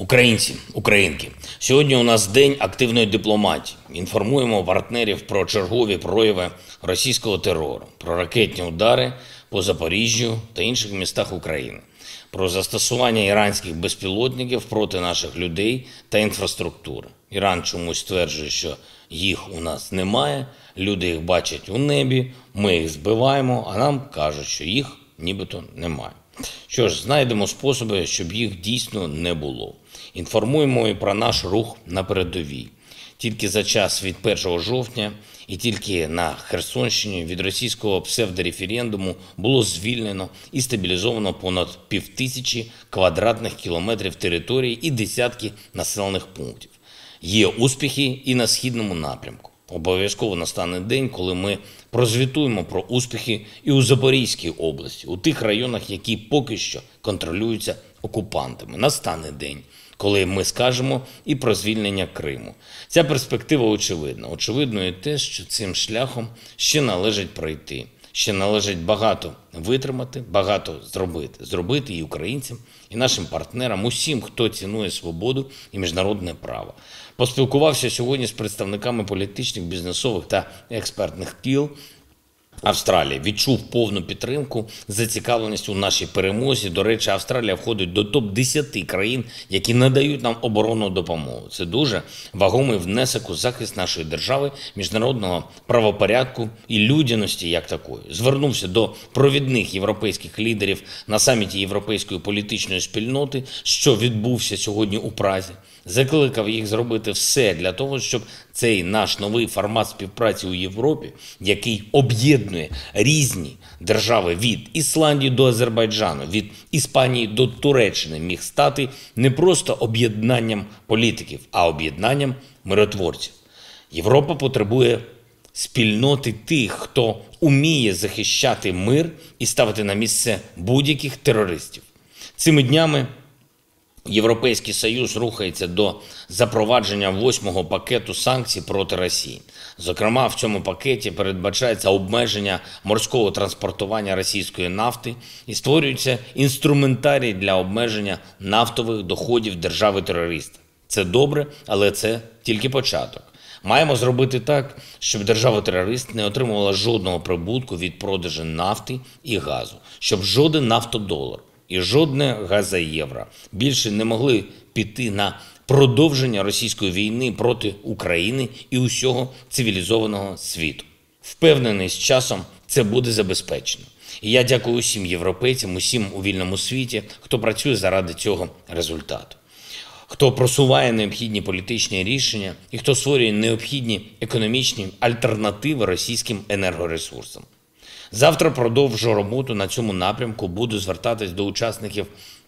Українці, українки, сьогодні у нас день активної дипломатії. Інформуємо партнерів про чергові прояви російського терору, про ракетні удари по Запоріжжю та інших містах України, про застосування іранських безпілотників проти наших людей та інфраструктури. Іран чомусь стверджує, що їх у нас немає, люди їх бачать у небі, ми їх збиваємо, а нам кажуть, що їх нібито немає. Що ж, знайдемо способи, щоб їх дійсно не було. Інформуємо і про наш рух на передовій. Тільки за час від 1 жовтня і тільки на Херсонщині від російського псевдореферендуму було звільнено і стабілізовано понад 5000 квадратних кілометрів території і десятки населених пунктів. Є успіхи і на східному напрямку. Обов'язково настане день, коли ми прозвітуємо про успіхи і у Запорізькій області, у тих районах, які поки що контролюються окупантами. Настане день, коли ми скажемо і про звільнення Криму. Ця перспектива очевидна. Очевидно і те, що цим шляхом ще належить пройти. Ще належить багато витримати, багато зробити. Зробити і українцям, і нашим партнерам, усім, хто цінує свободу і міжнародне право. Поспілкувався сьогодні з представниками політичних, бізнесових та експертних кіл Австралії. Відчув повну підтримку, зацікавленість у нашій перемозі. До речі, Австралія входить до топ-10 країн, які надають нам оборонну допомогу. Це дуже вагомий внесок у захист нашої держави, міжнародного правопорядку і людяності як такої. Звернувся до провідних європейських лідерів на саміті Європейської політичної спільноти, що відбувся сьогодні у Празі. Закликав їх зробити все для того, щоб цей наш новий формат співпраці у Європі, який об'єднує різні держави від Ісландії до Азербайджану, від Іспанії до Туреччини, міг стати не просто об'єднанням політиків, а об'єднанням миротворців. Європа потребує спільноти тих, хто уміє захищати мир і ставити на місце будь-яких терористів. Цими днями Європейський Союз рухається до запровадження 8-го пакету санкцій проти Росії. Зокрема, в цьому пакеті передбачається обмеження морського транспортування російської нафти і створюється інструментарій для обмеження нафтових доходів держави-терориста. Це добре, але це тільки початок. Маємо зробити так, щоб держава-терорист не отримувала жодного прибутку від продажу нафти і газу, щоб жоден нафтодолар і жодне газоєвро більше не могли піти на продовження російської війни проти України і усього цивілізованого світу. Впевнений, з часом це буде забезпечено. І я дякую усім європейцям, усім у вільному світі, хто працює заради цього результату. Хто просуває необхідні політичні рішення і хто створює необхідні економічні альтернативи російським енергоресурсам. Завтра продовжу роботу на цьому напрямку, буду звертатись до учасників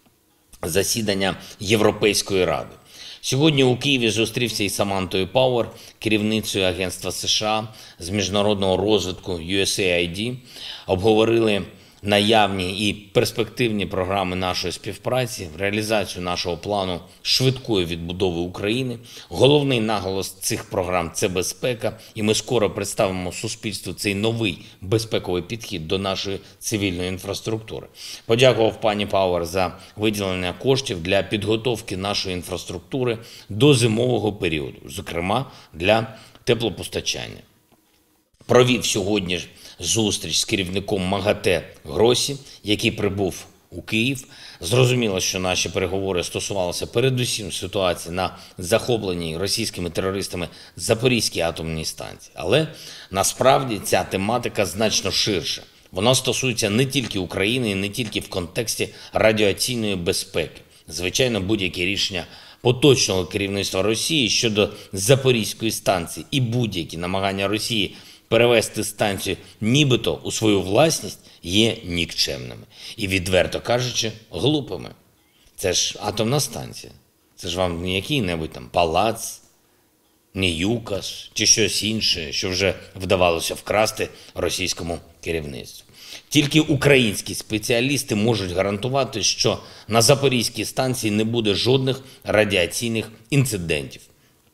засідання Європейської Ради. Сьогодні у Києві зустрівся із Самантою Пауер, керівницею Агентства США з міжнародного розвитку USAID. Обговорили наявні і перспективні програми нашої співпраці, реалізацію нашого плану швидкої відбудови України. Головний наголос цих програм – це безпека, і ми скоро представимо суспільству цей новий безпековий підхід до нашої цивільної інфраструктури. Подякував пані Пауер за виділення коштів для підготовки нашої інфраструктури до зимового періоду, зокрема для теплопостачання. Провів сьогодні ж зустріч з керівником МАГАТЕ Гросі, який прибув у Київ. Зрозуміло, що наші переговори стосувалися передусім ситуації на захопленій російськими терористами Запорізькій атомній станції. Але насправді ця тематика значно ширша. Вона стосується не тільки України і не тільки в контексті радіаційної безпеки. Звичайно, будь-які рішення поточного керівництва Росії щодо Запорізької станції і будь-які намагання Росії перевести станцію нібито у свою власність є нікчемними. І, відверто кажучи, глупими. Це ж атомна станція. Це ж вам не який-небудь там палац, не ЮКАС чи щось інше, що вже вдавалося вкрасти російському керівництву. Тільки українські спеціалісти можуть гарантувати, що на Запорізькій станції не буде жодних радіаційних інцидентів.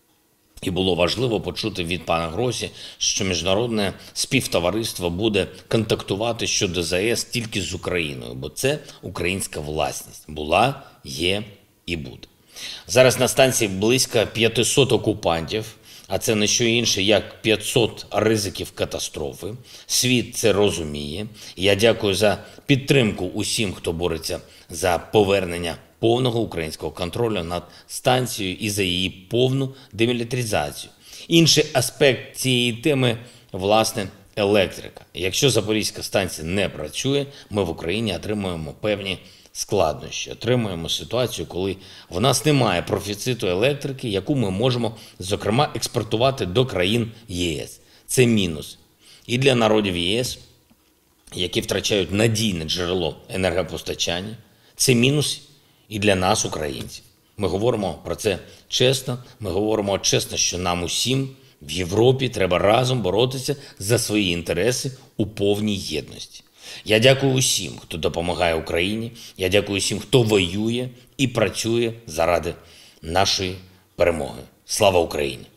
І було важливо почути від пана Гросі, що міжнародне співтовариство буде контактувати щодо ЗАЕС тільки з Україною, бо це українська власність. Була, є і буде. Зараз на станції близько 500 окупантів, а це не що інше, як 500 ризиків катастрофи. Світ це розуміє. Я дякую за підтримку усім, хто бореться за повернення повного українського контролю над станцією і за її повну демілітаризацію. Інший аспект цієї теми – власне, електрика. Якщо Запорізька станція не працює, ми в Україні отримуємо певні складнощі. Отримуємо ситуацію, коли в нас немає профіциту електрики, яку ми можемо, зокрема, експортувати до країн ЄС. Це мінус і для народів ЄС, які втрачають надійне джерело енергопостачання. Це мінус і для нас, українців. Ми говоримо про це чесно, ми говоримо чесно, що нам усім в Європі треба разом боротися за свої інтереси у повній єдності. Я дякую усім, хто допомагає Україні, я дякую усім, хто воює і працює заради нашої перемоги. Слава Україні!